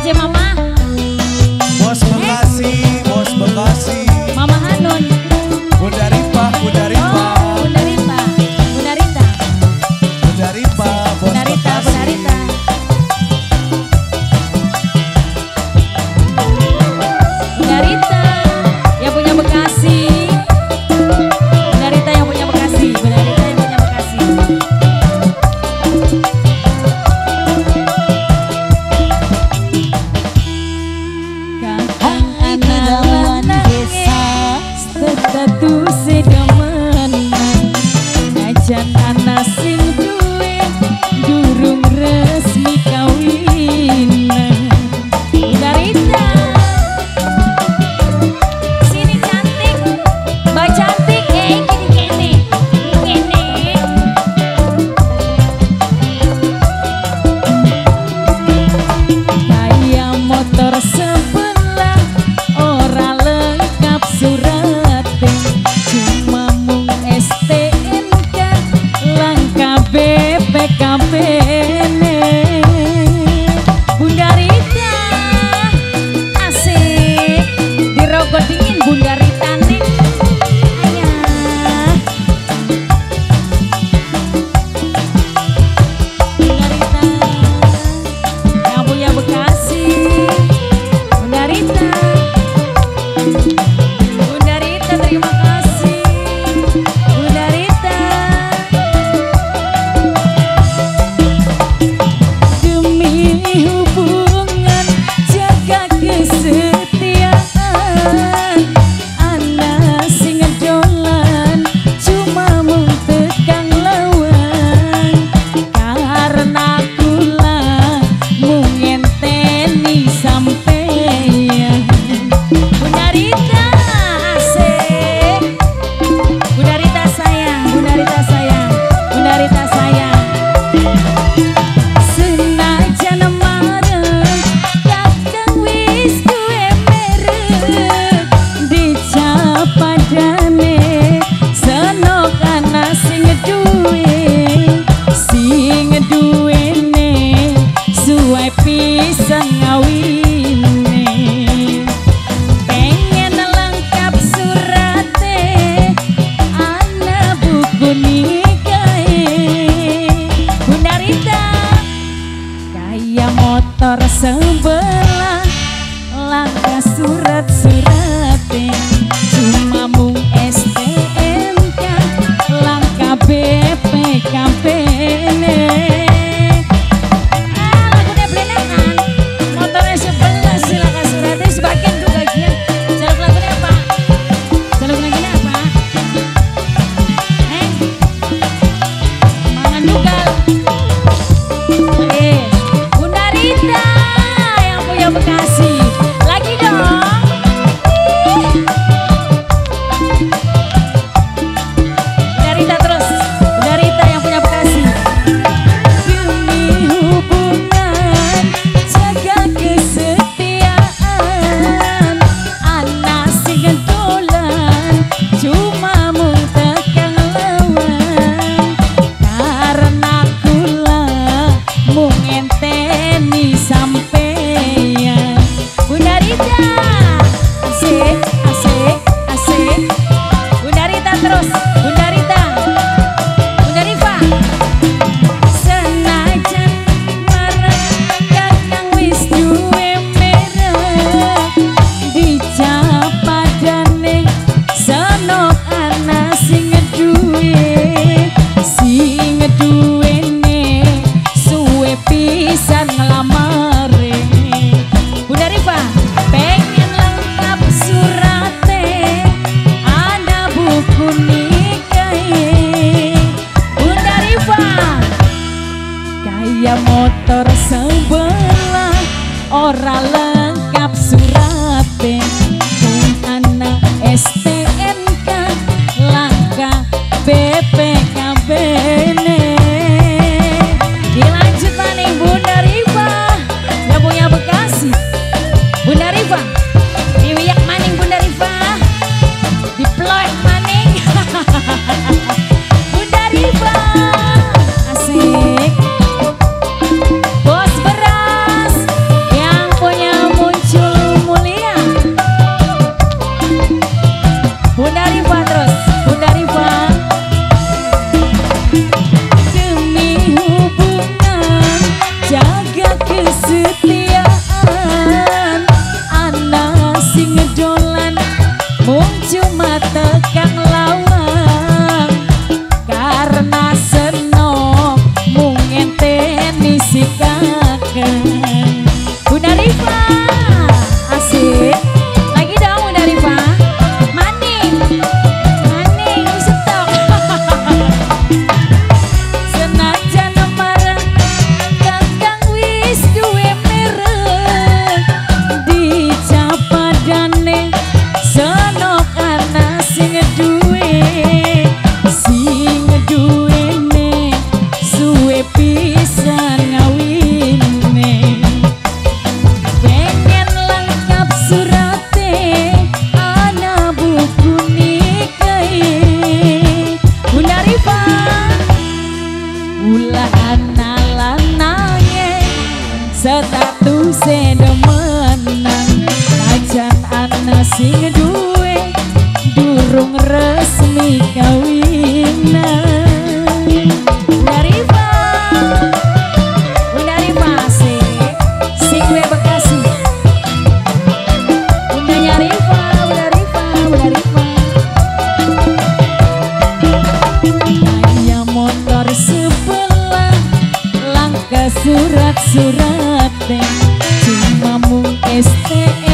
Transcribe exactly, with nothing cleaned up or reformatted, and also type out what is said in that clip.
C Mama. Bos Bekasi, bos Bekasi. Mama Hanun. Bunda Ripa, Bunda Ripa. Oh, Bunda Rita. Bunda Rita. Bunda Ripa, bos Bunda Rita, Bekasi. Bunda Rita. Bunda Rita yang punya Bekasi. Bunda Rita yang punya Bekasi. Bunda Rita yang punya Bekasi. Kakang anak desa status sedemenan ngajan anak sing duwe durung resmi kawinan. Bunda Rita sini cantik, Mbak cantik, eh gini gini gini. Kaya motor sebelah ora lengkap suratnya, cuma mung S T N K langka B P K B ne. Bunda Rita asik dirogot dingin Bunda Rita nih. Ayah Bunda Rita yang punya Bekasi. Bunda Rita Bunda Rita terima kasih. Bunda Rita demi hubungan jaga kesetiaan anak sing ngedolan cuma mung tekang lawang karena kula mung ngenteni sampeyan. Bunda Rita asik. Bunda Rita sayang, Bunda Rita sayang, Bunda Rita sayang. Senajan mareng kadang wis duwe merek dicap padane senok ana sing duwe sing duwene suwe pisan ngawine. Pengen lengkap surate ana buku nikahe. Bunda Rita kaya motor sebelah langka surat-surate cuma mung S T N K langka B P K B ne. Ah, lagunya belenengan. Motornya sebelah silakan suratnya sebagian tuh bagian. Jaluk lagunya apa? Jaluk lagunya apa? Eh? Mangan dugal. Oke. Bunda Rita yang punya Bekasi. Lagi dong. Bunda Rita terus. Bunda Rita yang punya Bekasi. Demi hubungan jaga kesetiaan anak sing ngedolan cuma mung tekang lawang karena kula mung ngenteni sampeyan. Bunda Rita asik asik asik. Bunda Rita terus. Bunda Rita Bunda Rifa senajan mareng kakang wis duwe merek dicap padane senok ana sing duwe sing duwene suwe pisan nglamare. Bunda Rifa pengen lengkap surate ada buku nikahe. Bunda Rifa kaya motor sebelah ora lengkap surate mung anak S T N K langka B P K B ne. Dilanjut maning Bunda Rifa yang punya Bekasi. Bunda Rifa diwiyak maning Bunda Rifa diploek maning. Bunda Rifa asik. Bos beras yang punya asikakan. Bunda Rifa asik lagi dong Bunda Rifa. Maning maning setok. Senajan marang kakang wis duwe merek dicapadane senok ana sing duwe sing duwene suwe pisan ngawine. Pengen lengkap surate ana buku nikahe Bunda Rifa. Ulah ana lanange statuse demenan najan ana sing duwe durung resmi kawinan. Bunda Rifa Bunda Rifa sih sing gue Bekasi. Bundanya Rifa Bunda Rifa Bunda Rifa. Kaya motor sebelah langkah surat-surat cuma mung S T